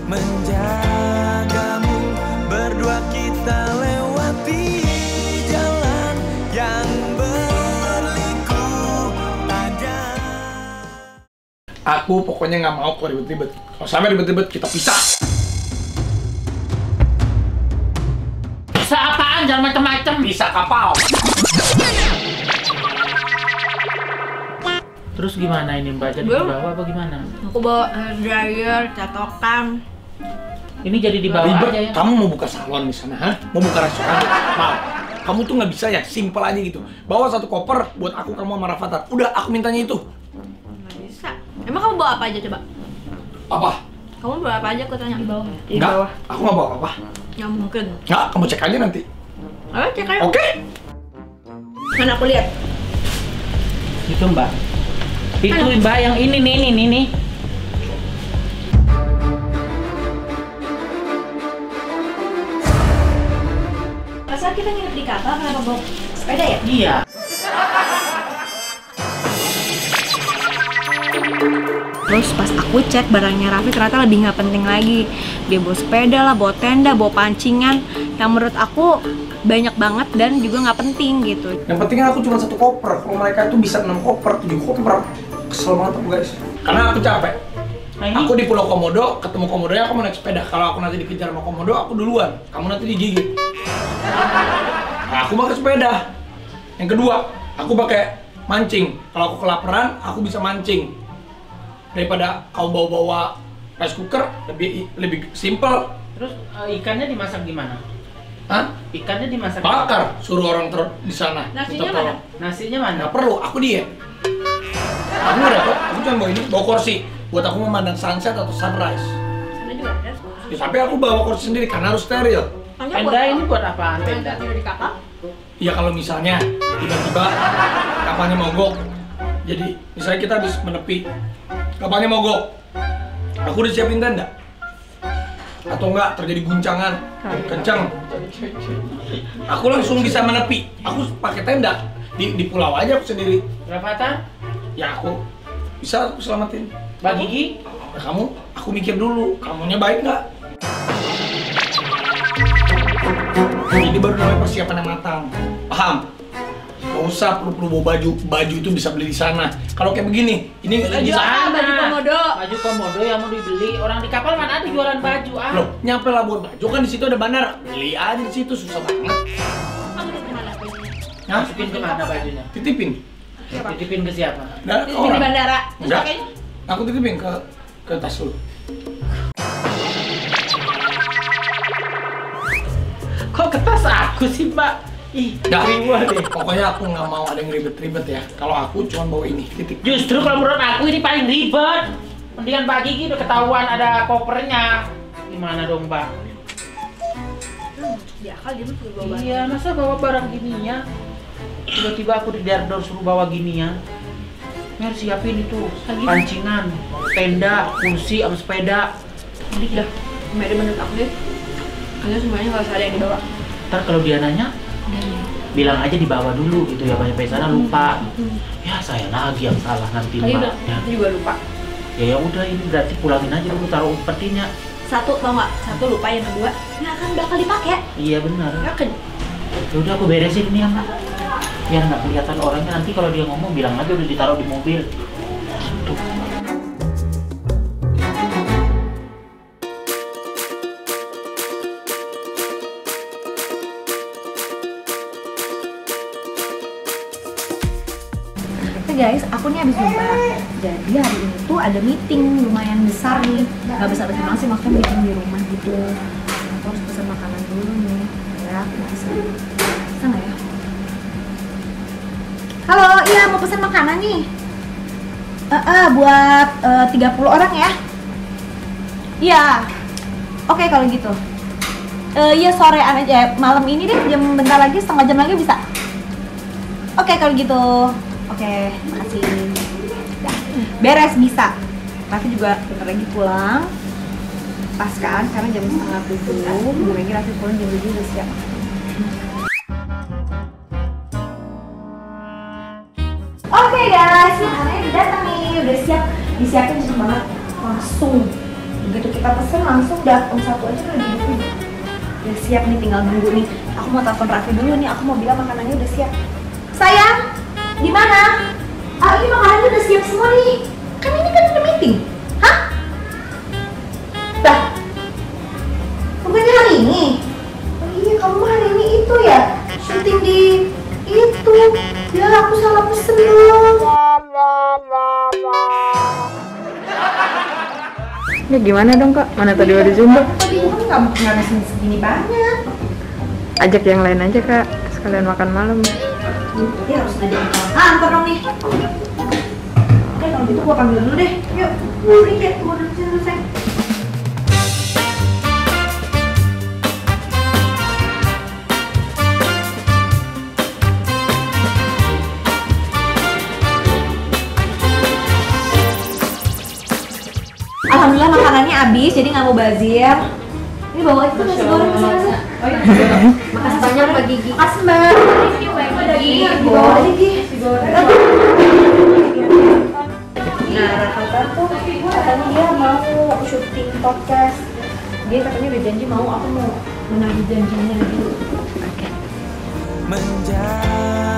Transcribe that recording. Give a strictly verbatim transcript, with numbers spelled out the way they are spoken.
menjagamu, berdua kita lewati jalan yang berliku tajam. Aku pokoknya nggak mau kok ribet-ribet. Kalau sampai ribet-ribet kita pisah. Pisah apaan? Jangan macam-macam. Pisah kapal. Terus gimana ini Mbak? Jadi Belum. dibawa apa gimana? Aku bawa hair dryer, catokan. Ini jadi dibawa Ribet. aja ya? Kamu mau buka salon di sana, ha? Mau buka restoran? Mau. Kamu tuh nggak bisa ya, simpel aja gitu. Bawa satu koper buat aku, kamu sama Rafathar. Udah, aku mintanya itu. Nggak bisa. Emang kamu bawa apa aja coba? Apa? Kamu bawa apa aja? Aku tanya di bawah. Di Nggak, bawah. aku nggak bawa apa. Nggak mungkin. Nggak, kamu cek aja nanti. Ayo cek aja. Oke? Mana aku lihat? Itu Mbak. Itu Mbak yang ini nih, ini nih, nih. Masa kita nginep di kapal, kenapa bawa sepeda ya? Iya. Terus pas aku cek barangnya Raffi ternyata lebih nggak penting lagi. Dia bawa sepeda lah, bawa tenda, bawa pancingan. Yang menurut aku banyak banget dan juga nggak penting gitu. Yang penting aku cuma satu koper. Kalau mereka itu bisa enam koper, tujuh koper. Kesel banget aku guys. Karena aku capek. Nah, ini Aku di Pulau Komodo, ketemu Komodonya aku mau naik sepeda. Kalau aku nanti dikejar sama Komodo, aku duluan. Kamu nanti digigit. Nah, aku pakai sepeda. Yang kedua, aku pakai mancing. Kalau aku kelaparan, aku bisa mancing. Daripada kau bawa-bawa rice cooker, lebih lebih simple. terus eh, ikannya dimasak gimana? Hah? Ikannya dimasak Bakar, suruh orang ter di sana. Nasinya Minta mana? tolong. Nasinya mana? Nggak perlu, aku diet. Aku nggak dapet, aku cuma bawa ini, bawa kursi. Buat aku memandang sunset atau sunrise. Sana juga ada. Ya, sampai aku bawa kursi sendiri karena harus steril. Tenda ini buat apaan? Tenda Tenda. di kapal? Ya kalau misalnya tiba-tiba kapalnya mogok, jadi misalnya kita habis menepi, kapalnya mogok, aku udah siapin tenda. Atau enggak terjadi guncangan kencang, aku langsung bisa menepi. Aku pakai tenda di, di pulau aja aku sendiri. Rafathar? Ya aku bisa aku selamatin. Mbak Gigi? Ya, kamu, aku mikir dulu, kamunya baik nggak? Ini baru namanya persiapan yang matang, paham? Gak usah perlu-perlu bawa baju, baju itu bisa beli di sana. Kalau kayak begini, ini Baju di sana. apa? baju komodo. Baju komodo yang mau dibeli. Orang di kapal mana ada jualan baju ah? Loh, nyampe Labuan Bajo kan di situ ada bandara. Beli aja di situ, susah banget. Kamu udah kemana bajunya? Hah? Titipin ke mana bajunya? Titipin. Siapa? Titipin ke siapa? Nah, Di, ke di orang. bandara. Terus Enggak. pakainya? Aku titipin ke ke tas lu. Kok ke tas aku sih Mbak? Ih, Nggak. riwah deh. Pokoknya aku nggak mau ada yang ribet-ribet ya. Kalau aku cuma bawa ini, titik. Justru kalau menurut aku ini paling ribet. Mendingan Mbak Gigi udah ketahuan ada kopernya. Gimana dong Mbak? Di akal dia mah suruh bawa barang. Iya, masa bawa barang gininya? Tiba-tiba aku di dardor suruh bawa ginian. Ini harus siapin itu pancingan, tenda, kursi, sama sepeda. Jadi dah, kemarin menurut aku deh, kalian semuanya nggak usah ada yang dibawa. Ntar kalau dia nanya, bilang aja dibawa dulu gitu ya, banyak di sana lupa. Ya saya lagi yang salah nanti Kali udah, Mbak. Ya. aku juga lupa. Ya ya udah ini berarti pulangin aja dulu taruh petinya. Satu tau nggak? Satu lupa, yang kedua nggak akan bakal dipakai. Iya benar. Yakin? Ya udah aku beresin ini ya Mbak. Biar nggak kelihatan orangnya, nanti kalau dia ngomong bilang aja udah ditaruh di mobil. Gitu. Guys, aku nih habis zumba. Jadi hari ini tuh ada meeting lumayan besar nih. Gak besar-besar banget sih, maksudnya meeting di rumah gitu. Aku harus pesan makanan dulu nih. Ya, aku bisa. Bisa nggak ya? Halo, iya mau pesan makanan nih. Eh, uh, uh, buat uh, tiga puluh orang ya. Iya. Oke kalau gitu. Eh, iya sorean aja, malam ini deh, jam bentar lagi, setengah jam lagi bisa. Oke kalau gitu. Oke, makasih. Ya, beres bisa. Raffi juga bentar lagi pulang. Pas kan, sekarang jam setengah tujuh. Bentar lagi Raffi pulang jam tujuh udah siap. Oke guys, makanannya udah datang nih, udah siap. Disiapin cepet banget, langsung. Begitu kita kita pesen langsung datang satu aja udah dihidupin. Udah siap nih, tinggal nunggu nih. Aku mau telepon Raffi dulu nih, aku mau bilang makanannya udah siap. Sayang, di mana? Ah, ini makanannya udah siap semua nih. Kan ini kan udah meeting. Hah? Dah. Bukannya hari ini? Oh iya, kamu hari ini itu ya? Syuting di itu. Ya, aku salah pesen dong. Ya gimana dong kak? Mana tadi udah Zumba? Tadi bukan nggak nggak mesen segini banyak. Ajak yang lain aja kak, sekalian makan malam. Berarti harus ngajak ah, antar dong nih. Oke, kalau gitu gua panggil dulu deh. Yuk, pergi ya, gua udah selesai. Alhamdulillah makanannya habis, jadi nggak mau bazir. Ini bawa itu nasi goreng ke sana. Oh iya. Makasih banyak Mbak Gigi. Makasih Mbak. Gigi, bawa aja Gigi. Nah, Raka tuh katanya dia mau syuting podcast. Dia katanya udah janji mau, aku mau menagih janjinya dulu. menjadi